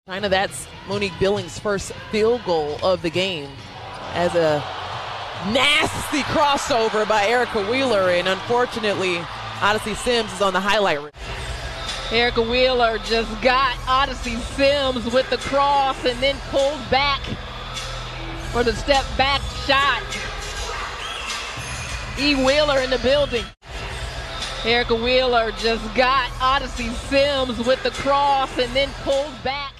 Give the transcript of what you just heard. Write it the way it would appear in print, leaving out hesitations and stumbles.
Kind of that's Monique Billings' first field goal of the game as a nasty crossover by Erica Wheeler, and unfortunately Odyssey Sims is on the highlight reel. Erica Wheeler just got Odyssey Sims with the cross and then pulled back for the step back shot. E. Wheeler in the building. Erica Wheeler just got Odyssey Sims with the cross and then pulled back.